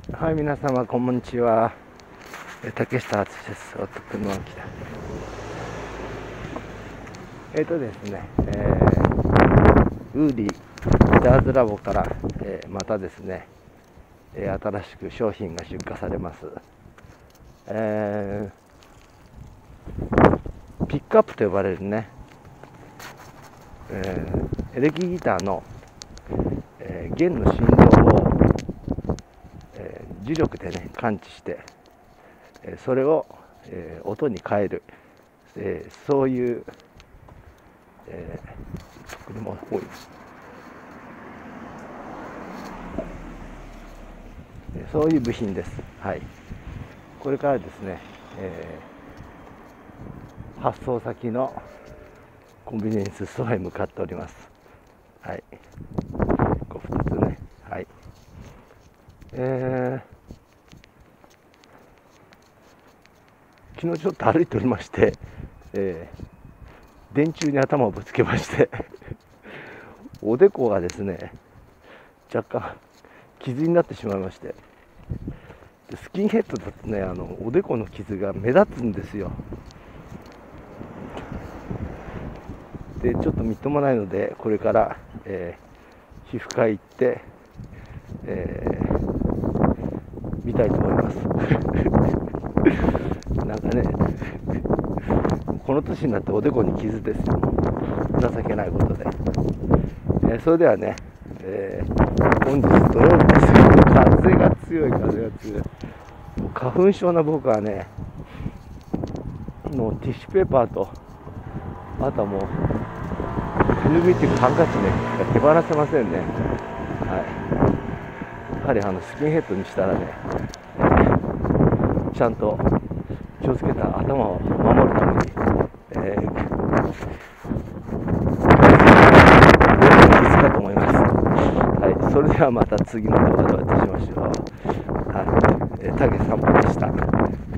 はい、皆様こんにちは。竹下敦です。おとくの秋田。ですね、ウーリーギターズラボから、またですね、新しく商品が出荷されます。ピックアップと呼ばれるね、エレキギターの、弦の振動を、磁力でね感知して、それを、音に変える、そういう、車が多いそういう部品です。はい、これからですね、発送先のコンビニエンスストアへ向かっております。はい、2つね。はい、昨日ちょっと歩いておりまして、電柱に頭をぶつけましておでこがですね若干傷になってしまいまして、スキンヘッドだとねおでこの傷が目立つんですよ。でちょっとみっともないのでこれから、皮膚科へ行って、見たいと思いますなんかねこの年になっておでこに傷ですよ。情けないことで、それではね、本日土曜日ですよ。風が強い。花粉症な僕はねもうティッシュペーパーとあとはもう手拭いっていうかハンカチね手放せませんね。はい、やはりスキンヘッドにしたらね、ちゃんと気をつけた頭を守るために、必須かと思います。はい、それではまた次の動画でお会いいたしましょう。はい、竹散歩でした。